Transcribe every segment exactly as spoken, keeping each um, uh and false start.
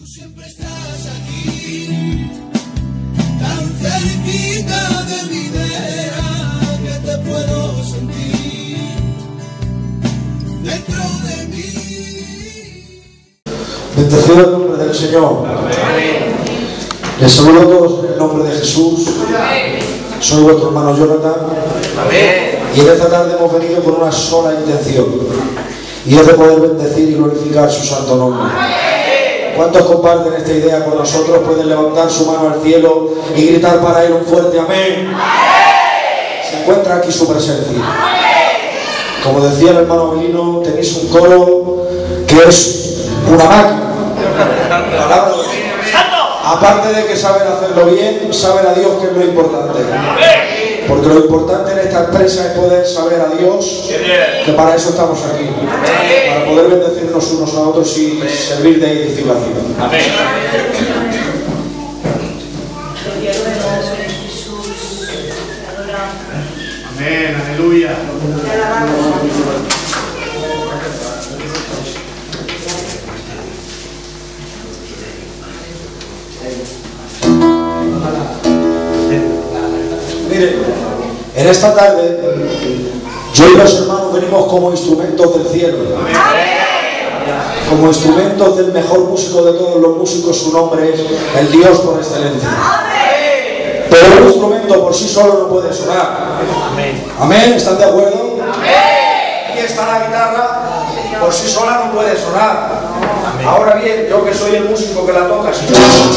siempre estás aquí, tan cerquita de mi vera, que te puedo sentir dentro de mí. Bendecido el nombre del Señor. Amén. Les saludo a todos en el nombre de Jesús. Amén. Soy vuestro hermano Jonathan. Amén. Y en esta tarde hemos venido con una sola intención, y es de poder bendecir y glorificar su santo nombre. ¿Cuántos comparten esta idea con nosotros? Pueden levantar su mano al cielo y gritar para él un fuerte amén. Se encuentra aquí su presencia. Como decía el hermano Belino, tenéis un coro que es una máquina. Aparte de que saben hacerlo bien, saben a Dios, que es lo importante. Porque lo importante en esta empresa es poder saber a Dios, que para eso estamos aquí, para poder bendecirnos unos a otros y servir de edificación. Amén. Amén, aleluya. Miren, en esta tarde yo y los hermanos venimos como instrumentos del cielo, como instrumentos del mejor músico de todos los músicos. Su nombre es el Dios por excelencia. Pero un instrumento por sí solo no puede sonar. Amén, ¿están de acuerdo? Aquí está la guitarra, por sí sola no puede sonar. Ahora bien, yo que soy el músico que la toca, si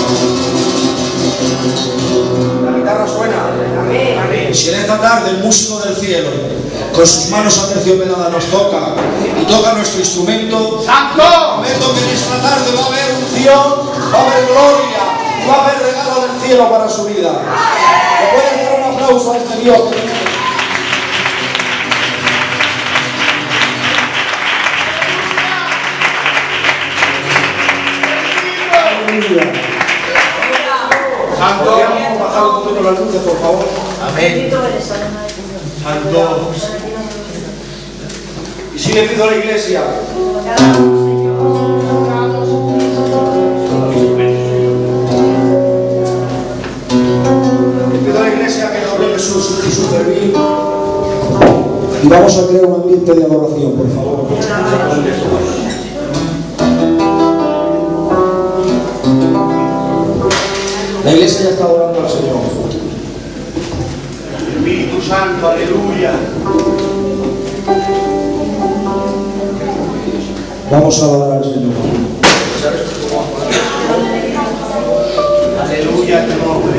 la guitarra suena. Y si en esta tarde el músico del cielo con sus manos aterciopeladas nos toca y toca nuestro instrumento, prometo que en esta tarde va a haber unción, va a haber gloria, va a haber regalo del cielo para su vida. ¿Le pueden dar un aplauso a este Dios? Aleluya. Santo. ¿Podríamos bajar un poquito las luces, por favor? Amén. Santo. Y si le pido a la iglesia, le pido a la iglesia que nos dé Jesús y su servir, y vamos a crear un ambiente de adoración, por favor. La iglesia ya está adorando al Señor. Espíritu Santo, aleluya. Vamos a adorar al Señor. Aleluya, tu nombre.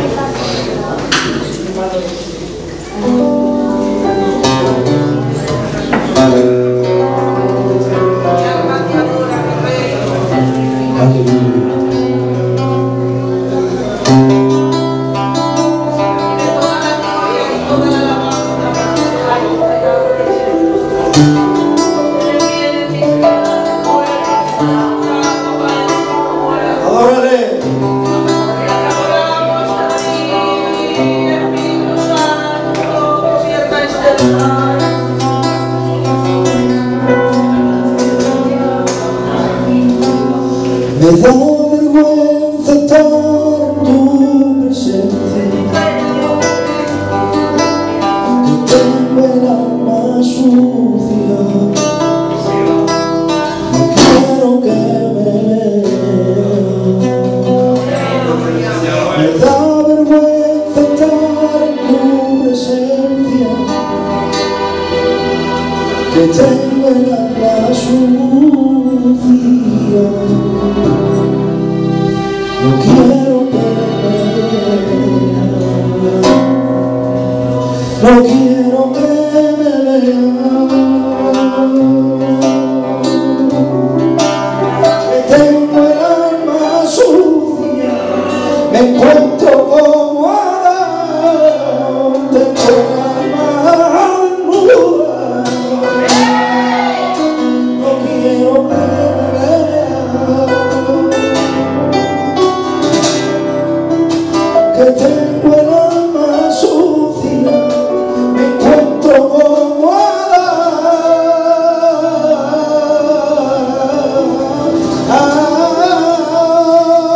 Me da vergüenza estar en tu presencia, que tengo el alma sucia, no quiero que me veas. Me da vergüenza estar en tu presencia, que tengo el alma sucia. No quiero que me veas, no quiero que me veas, que tengo el alma sucia, me encuentro como Adán, tengo el alma desnuda, no quiero que me veas, que tengo el alma sucia, me encuentro como Adán.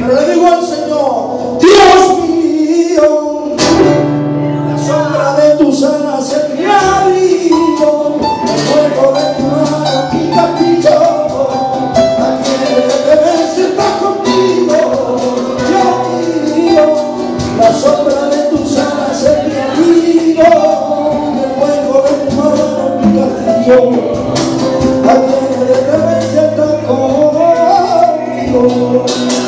Pero le digo al Señor, Dios mío, la sombra de tus alas es mi abrigo, el fuego de tu mano mi castillo, aquí debes estar conmigo. Dios mío, la sombra de tus alas es mi abrigo, el fuego de tu mano mi castillo, aquí debes estar conmigo.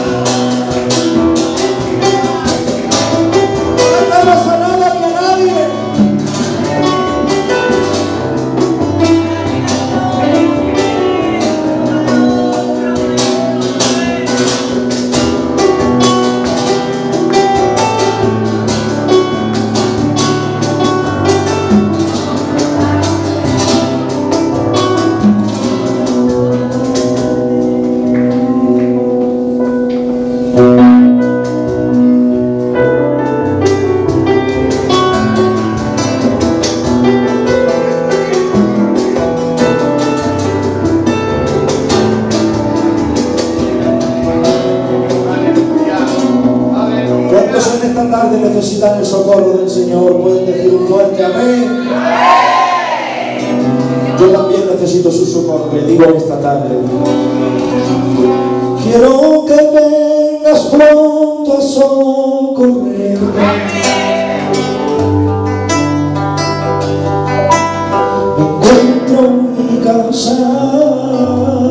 Necesitan el socorro del Señor, pueden decir un fuerte amén. Yo también necesito su socorro, le digo esta tarde. Quiero que vengas pronto a socorrer. Me encuentro muy cansado,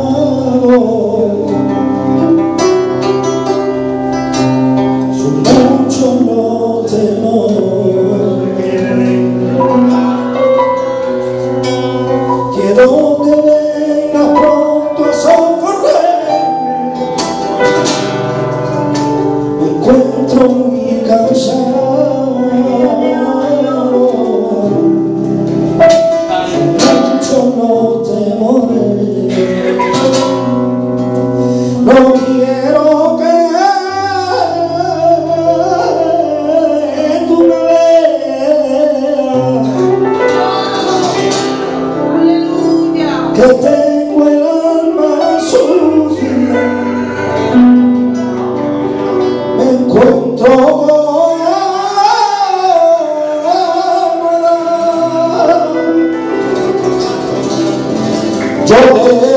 no temor. Quiero que vengas pronto a socorrer. Me encuentro muy cansado, mucho no temoré. No quiero que que tengo el alma sucia, me encuentro yo te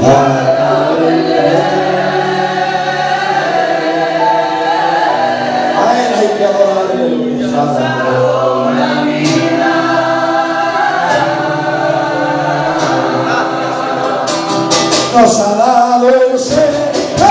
A Él hay que adorarle. Nos ha dado el Señor.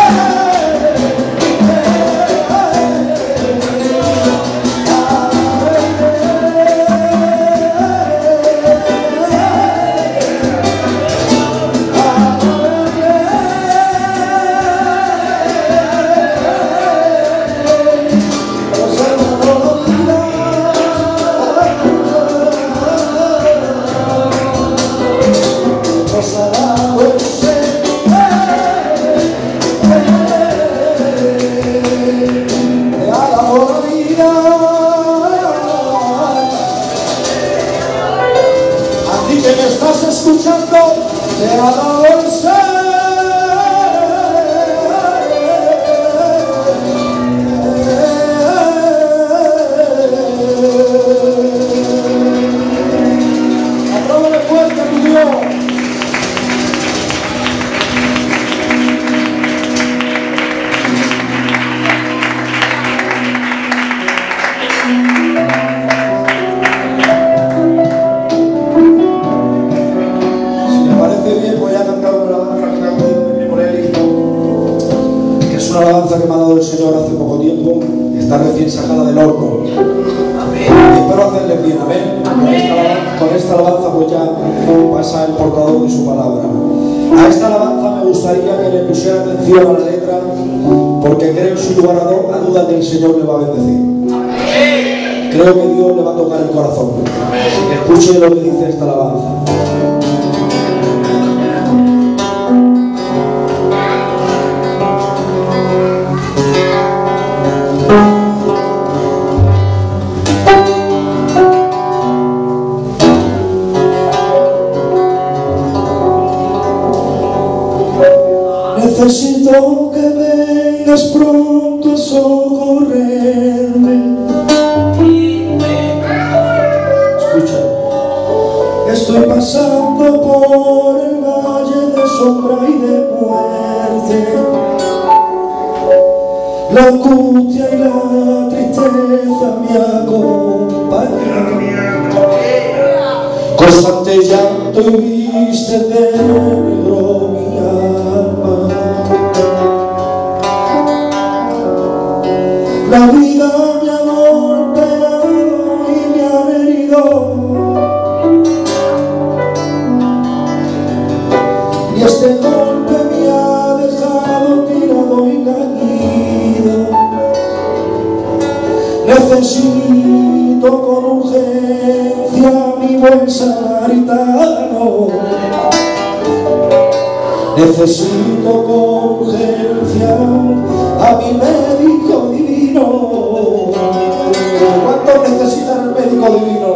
Escuchando, te ha dado el ser. Apróbale fuerte, mi Dios. Una alabanza que me ha dado el Señor hace poco tiempo, está recién sacada del horno. Amén. Y espero hacerles bien, amén. Con esta, alabanza, con esta alabanza pues ya pasa el portador de su palabra. A esta alabanza me gustaría que le pusiera atención a la letra, porque creo sin lugar a dudas que el Señor le va a bendecir. Amén. Creo que Dios le va a tocar el corazón. Amén. Escuche lo que dice esta alabanza. Necesito que vengas pronto a socorrerme. Escucha. Estoy pasando por el valle de sombra y de muerte. La angustia y la tristeza me acompañan. Constante llanto y viste de negro mi alma. La vida me ha golpeado y me ha herido, y este golpe me ha dejado tirado y caído. Necesito con urgencia mi buen samaritano. Necesito con urgencia a mi médico divino. ¿Cuántos necesitan el médico divino?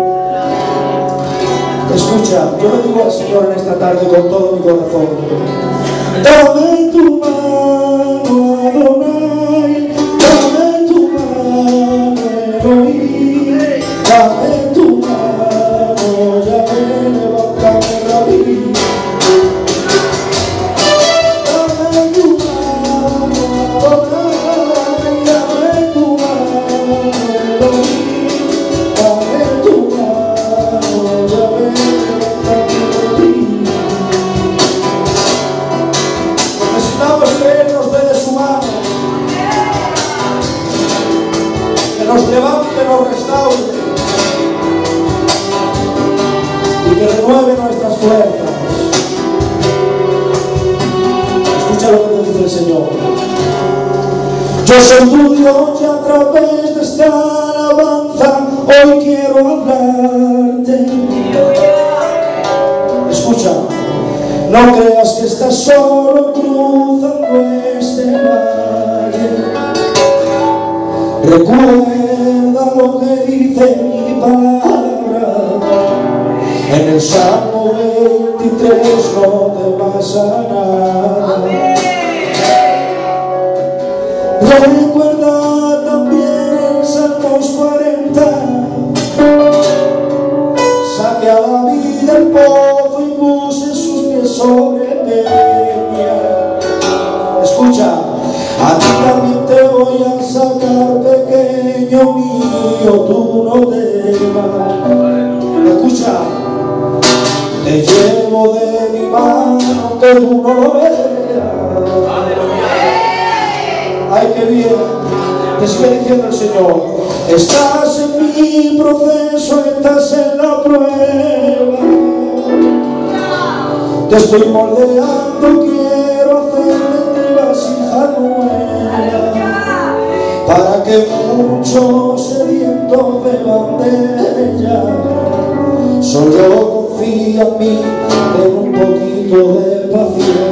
Escucha, yo le digo al Señor en esta tarde con todo mi corazón: dame tu mano, Adonai, dame tu mano, Elohim, dame tu mano, Yahvé, levántame la vida. Nos levante, nos restaure y que renueve nuestras fuerzas. Escucha lo que te dice el Señor. Yo soy tu Dios y a través de esta alabanza hoy quiero hablarte. Escucha, no creas que estás solo cruzando este valle. Recuerda lo que dice mi palabra en el Salmo veintitrés, no te pasa nada. Recuerda también el Salmos cuarenta, saque a David del pozo y puse sus pies sobre él. tú no temas. Escucha, te llevo de mi mano que tú no lo veas. Ay, qué bien, te sigue diciendo el Señor, estás en mi proceso, estás en la prueba. Te estoy moldeando, quiero hacerte mi vasija nueva, para que muchos sedientos beban de ella. Solo confía en mí, ten un poquito de paciencia.